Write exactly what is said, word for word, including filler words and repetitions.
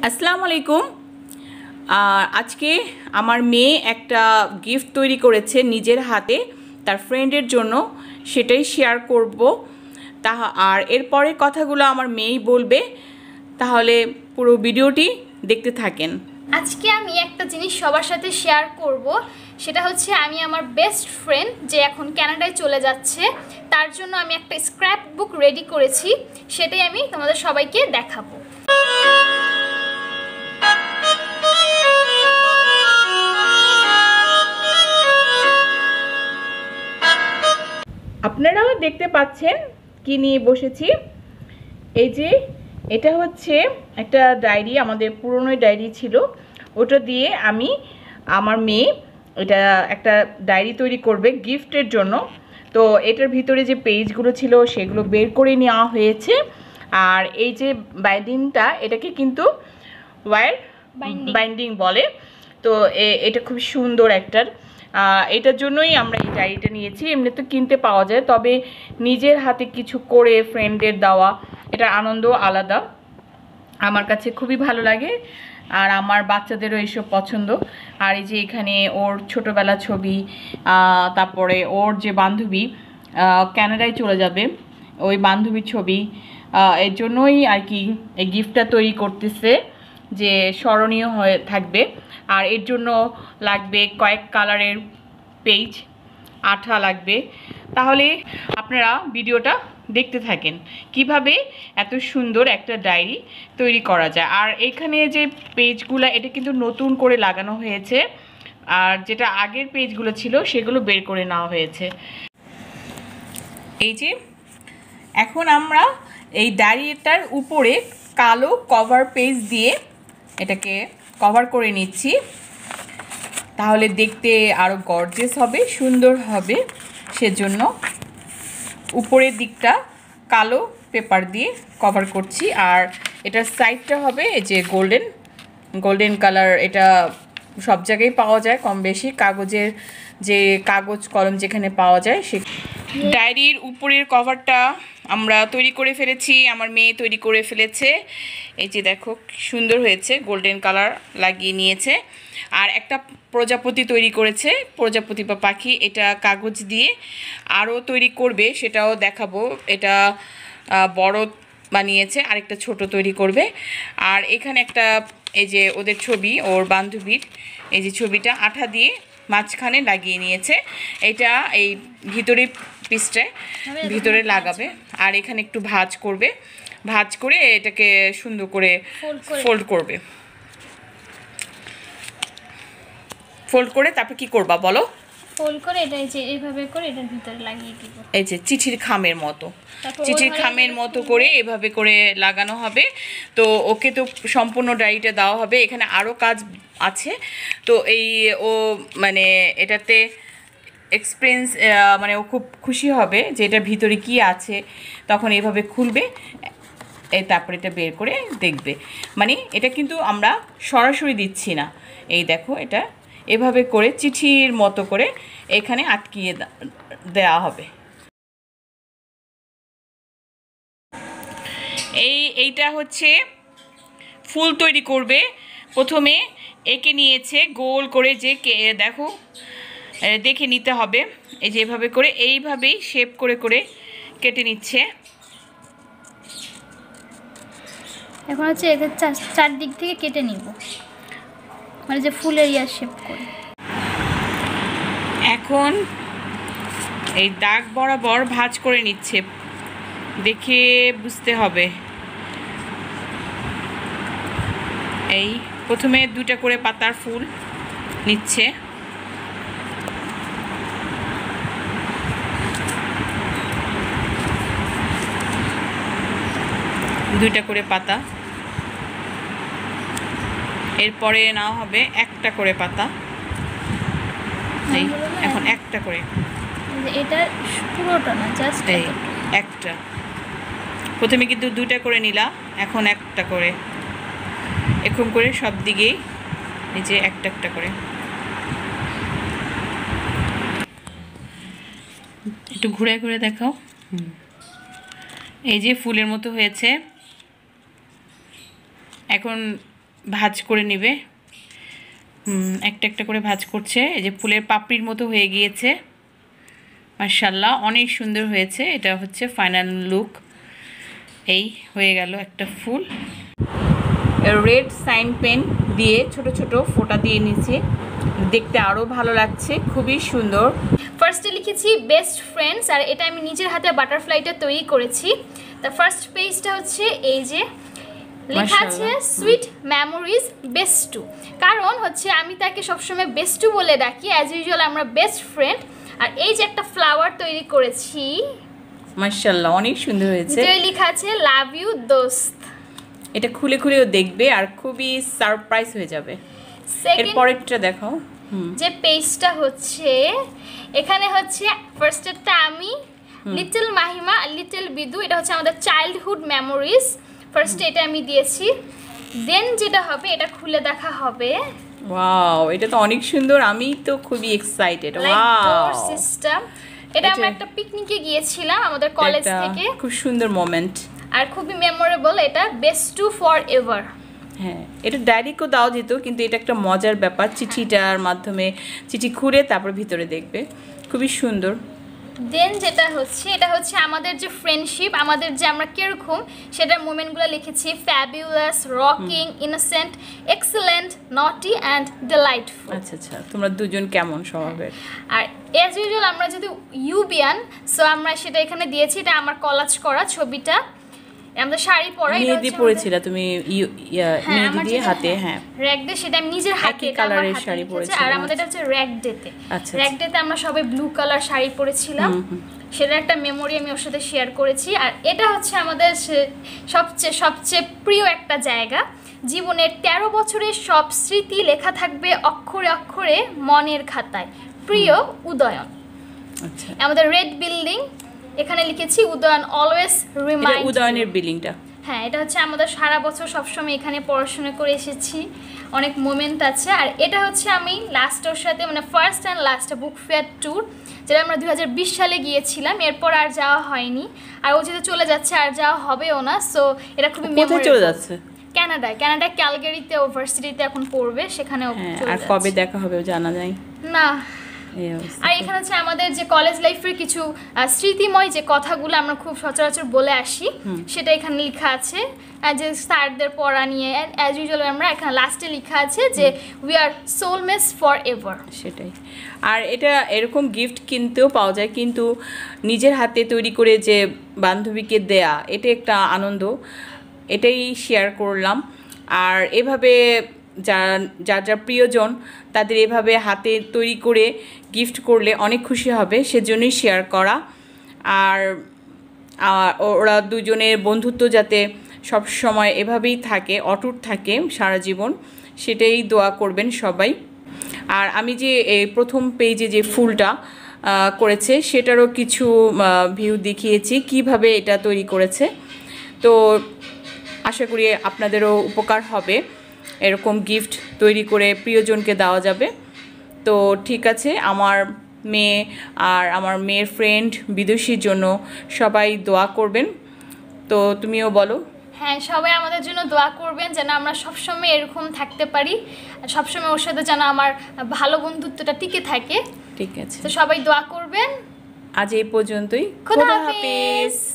আসসালামু আলাইকুম। আজকে আমার মেয়ে একটা গিফট তৈরি করেছে নিজের হাতে তার ফ্রেন্ডের জন্য, সেটাই শেয়ার করব। তা আর এরপরের কথাগুলো আমার মেয়েই বলবে, তাহলে পুরো ভিডিওটি দেখতে থাকেন। আজকে আমি একটা জিনিস সবার সাথে শেয়ার করব, সেটা হচ্ছে আমি আমার বেস্ট ফ্রেন্ড যে এখন কানাডায় চলে যাচ্ছে, তার জন্য আমি একটা স্ক্র্যাপ বুক রেডি করেছি, সেটাই আমি তোমাদের সবাইকে দেখাবো। আপনারাও দেখতে পাচ্ছেন কি নিয়ে বসেছি। এই যে এটা হচ্ছে একটা ডায়েরি, আমাদের পুরনো ডায়েরি ছিল, ওটা দিয়ে আমি আমার মেয়ে এটা একটা ডায়েরি তৈরি করবে গিফটের জন্য। তো এটার ভিতরে যে পেজগুলো ছিল সেগুলো বের করে নেওয়া হয়েছে। আর এই যে বাইন্ডিংটা, এটাকে কিন্তু ওয়্যার বাইন্ডিং বলে। তো এটা খুব সুন্দর একটার, এটার জন্যই আমরা এই ডায়েরিটা নিয়েছি। এমনি তো কিনতে পাওয়া যায়, তবে নিজের হাতে কিছু করে ফ্রেন্ডের দেওয়া, এটার আনন্দ আলাদা। আমার কাছে খুবই ভালো লাগে, আর আমার বাচ্চাদেরও এইসব পছন্দ। আর এই যে এখানে ওর ছোটোবেলা ছবি, তারপরে ওর যে বান্ধবী কানাডায় চলে যাবে ওই বান্ধবীর ছবি, এর জন্যই আর কি এই গিফটটা তৈরি করতেছে, যে স্মরণীয় হয়ে থাকবে। আর এর জন্য লাগবে কয়েক কালারের পেজ, আঠা লাগবে। তাহলে আপনারা ভিডিওটা দেখতে থাকেন কিভাবে এত সুন্দর একটা ডায়েরি তৈরি করা যায়। আর এখানে যে পেজগুলো, এটা কিন্তু নতুন করে লাগানো হয়েছে, আর যেটা আগের পেজগুলো ছিল সেগুলো বের করে নেওয়া হয়েছে। এই যে এখন আমরা এই ডায়েরিটার উপরে কালো কভার পেজ দিয়ে এটাকে কভার করে নিচ্ছি, তাহলে দেখতে আরও গর্জিয়াস হবে, সুন্দর হবে। সেজন্য উপরের দিকটা কালো পেপার দিয়ে কভার করছি। আর এটার সাইডটা হবে এই যে গোল্ডেন গোল্ডেন কালার। এটা সব জায়গায় পাওয়া যায় কম বেশি, কাগজের যে কাগজ কলম যেখানে পাওয়া যায় সে। ডায়েরির উপরের কভারটা আমরা তৈরি করে ফেলেছি, আমার মেয়ে তৈরি করে ফেলেছে। এই যে দেখো সুন্দর হয়েছে, গোল্ডেন কালার লাগিয়ে নিয়েছে। আর একটা প্রজাপতি তৈরি করেছে, প্রজাপতি বা পাখি, এটা কাগজ দিয়ে আরও তৈরি করবে, সেটাও দেখাবো। এটা বড় বানিয়েছে, আরেকটা ছোট তৈরি করবে। আর এখানে একটা এই যে ওদের ছবি, ওর বান্ধবীর এই যে ছবিটা আঠা দিয়ে মাঝখানে লাগিয়ে নিয়েছে। এটা এই ভিতরে পিসটায় ভিতরে লাগাবে, আর এখানে একটু ভাঁজ করবে, ভাঁজ করে এটাকে সুন্দর করে ফোল্ড করবে। ফোল্ড করে তারপর কি করবা বলো? ফোল্ড করে এটা এই যে এইভাবে করে এটার ভিতরে লাগিয়ে দিব। এই যে চিঠির খামের মতো, চিঠির খামের মতো করে এভাবে করে লাগানো হবে। তো ওকে তো সম্পূর্ণ ডায়েরিটা দেওয়া হবে, এখানে আরও কাজ আছে। তো এই ও মানে এটাতে এক্সপিরিয়েন্স, মানে ও খুব খুশি হবে যে এটার ভিতরে কি আছে। তখন এভাবে খুলবে, এই তারপরে এটা বের করে দেখবে। মানে এটা কিন্তু আমরা সরাসরি দিচ্ছি না, এই দেখো এটা এভাবে করে চিঠির মতো করে এখানে আটকিয়ে দেওয়া হবে। এই এইটা হচ্ছে ফুল তৈরি করবে। প্রথমে এঁকে নিয়েছে গোল করে, যে দেখো দেখে নিতে হবে। এই যে এভাবে করে এইভাবেই শেপ করে করে কেটে নিচ্ছে। এখন হচ্ছে এদের চারদিক থেকে কেটে নিব, মানে যে ফুলের ইয়ার শেপ করে। এখন এই দাগ বরাবর ভাঁজ করে নিচ্ছে, দেখে বুঝতে হবে। এই প্রথমে দুটা করে পাতার ফুল নিচ্ছে, দুইটা করে পাতা। এরপরে নাও হবে একটা করে পাতা। এই এখন একটা করে, এটা পুরোটা না, জাস্ট এই একটা। প্রথমে কিন্তু দুইটা করে নিলা, এখন একটা করে, এরকম করে সব দিকেই এই যে একটা একটা করে। একটু ঘুরে ঘুরে দেখাও। এই যে ফুলের মতো হয়েছে। এখন ভাঁজ করে নেবে। হুম একটা একটা করে ভাঁজ করছে। এই যে ফুলের পাপড়ির মতো হয়ে গিয়েছে, মাশাআল্লাহ অনেক সুন্দর হয়েছে। এটা হচ্ছে ফাইনাল লুক। এই হয়ে গেল একটা ফুল। রেড সাইন পেন দিয়ে ছোট ছোট ফোঁটা দিয়ে নিচে, দেখতে আরও ভালো লাগছে, খুবই সুন্দর। ফার্স্টে লিখেছি বেস্ট ফ্রেন্ডস, আর এটা আমি নিজের হাতে বাটারফ্লাইটা তৈরি করেছি। দ্য ফার্স্ট পেজটা হচ্ছে এই যে লেখা আছে সুইট মেমোরিজ বেস্ট টু, কারণ হচ্ছে আমি তাকে সবসময় বেস্ট টু বলে ডাকি, অ্যাজ ইউজুয়াল আমরা বেস্ট ফ্রেন্ড। আর এই যে একটা ফ্লাওয়ার তৈরি করেছি, মাশাআল্লাহ অনেক সুন্দর হয়েছে। যে লেখা আছে লাভ ইউ দোস্ত। এটা খুলে খুলেও দেখবে আর খুবই সারপ্রাইজ হয়ে যাবে। এর পরেরটা দেখো। যে পেজটা হচ্ছে এখানে হচ্ছে ফার্স্টেরটা আমি লিটল মাহিমা লিটল বিদু, এটা হচ্ছে আমাদের চাইল্ডহুড মেমোরিজ। ফার্স্টে এটা আমি দিয়েছি, দেন যেটা হবে এটা খুলে দেখা হবে। ওয়াও এটা তো অনেক সুন্দর, আমি তো খুবই এক্সাইটেড। ওয়াও সিস্টেম, এটা আমরা একটা পিকনিকে গিয়েছিলাম আমাদের কলেজ থেকে, খুব সুন্দর মোমেন্ট আর খুবই মেমোরেবল। এটা বেস্ট টু ফর এভার। হ্যাঁ এটা ডায়েরিকেও দাও যেত, কিন্তু এটা একটা মজার ব্যাপার, চিঠিটার মাধ্যমে চিঠি খুঁড়ে তারপর ভিতরে দেখবে, খুবই সুন্দর। দেন যেটা হচ্ছে এটা হচ্ছে আমাদের যে ফ্রেন্ডশিপ, আমাদের যে আমরা কিরকম সেটার মোমেন্টগুলো লিখেছি। Fabulous, rocking, innocent, excellent, naughty and delightful. আচ্ছা আচ্ছা তোমরা দুজন কেমন স্বভাবের? আর অ্যাজ ইউজুয়াল আমরা যদি ইউবিয়ান, সো আমরা সেটা এখানে দিয়েছি। এটা আমার কলাজ করা ছবিটা, আমাদের শাড়ি পরা, এটা মেহেদি পরেছিলা তুমি মেহেদি দিয়ে হাতে? হ্যাঁ র‍্যাক ডে, সেটা আমি নিজের হাতে কালারের শাড়ি পরেছি। আর আমাদের এটা হচ্ছে র‍্যাক ডেতে। আচ্ছা র‍্যাক ডেতে আমরা সবাই ব্লু কালার শাড়ি পরেছিলাম, সেটা একটা মেমোরি আমি ওর সাথে শেয়ার করেছি। আর এটা হচ্ছে আমাদের সবচেয়ে সবচেয়ে প্রিয় একটা জায়গা, জীবনের তেরো বছরের সব স্মৃতি লেখা থাকবে অক্ষরে অক্ষরে মনের খাতায়, প্রিয় উদয়ন। আচ্ছা আমাদের রেড বিল্ডিং, এখানে লিখেছি উদয়ন অলওয়েজ রিমাইন্ড। উদয়নের বিল্ডিংটা, হ্যাঁ এটা হচ্ছে আমাদের সারা বছর সবসময় এখানে পড়াশোনা করে এসেছি, অনেক মোমেন্ট আছে। আর এটা হচ্ছে আমি লাস্টের সাথে মানে first and last book fair tour, যেটা আমরা দুই হাজার বিশ সালে গিয়েছিলাম, এরপর আর যাওয়া হয়নি। আর ও যেহেতু চলে যাচ্ছে আর যাওয়া হবেও না, সো এটা খুবই মেমোরেবল। চলে যাচ্ছে কানাডায়, কানাডায় ক্যালগারিতে ইউনিভার্সিটিতে এখন পড়বে, সেখানে আর কবে দেখা হবে জানা যায় না। আর এখানে হচ্ছে আমাদের যে কলেজ লাইফের কিছু স্মৃতিময় যে কথাগুলো আমরা খুব সচরাচর বলে আসি, সেটা এখানে লেখা আছে। যে স্যারদের পড়া নিয়ে অ্যাজ ইউজুয়াল আমরা এখানে লাস্টে লেখা আছে যে we are soulmates forever. সেটাই। আর এটা এরকম গিফট কিনতেও পাওয়া যায়, কিন্তু নিজের হাতে তৈরি করে যে বান্ধবীকে দেয়া, এটা একটা আনন্দ, এটাই শেয়ার করলাম। আর এভাবে যার যার যার প্রিয়জন তাদের এভাবে হাতে তৈরি করে গিফট করলে অনেক খুশি হবে, সেজন্যই শেয়ার করা। আর ওরা দুজনের বন্ধুত্ব যাতে সব সময় এভাবেই থাকে, অটুট থাকে সারা জীবন, সেটাই দোয়া করবেন সবাই। আর আমি যে এই প্রথম পেজে যে ফুলটা করেছে সেটারও কিছু ভিউ দেখিয়েছি কিভাবে এটা তৈরি করেছে। তো আশা করি আপনাদেরও উপকার হবে, এরকম গিফট তৈরি করে প্রিয়জনকে দেওয়া যাবে। তো ঠিক আছে, আমার মেয়ে আর আমার মেয়ের ফ্রেন্ড বিদুষীর জন্য সবাই দোয়া করবেন। তো তুমিও বলো। হ্যাঁ সবাই আমাদের জন্য দোয়া করবেন যেন আমরা সবসময় এরকম থাকতে পারি, সবসময় ওর সাথে যেন আমার ভালো বন্ধুত্বটা টিকে থাকে। ঠিক আছে, তো সবাই দোয়া করবেন। আজ এই পর্যন্তই, খোদা হাফেজ।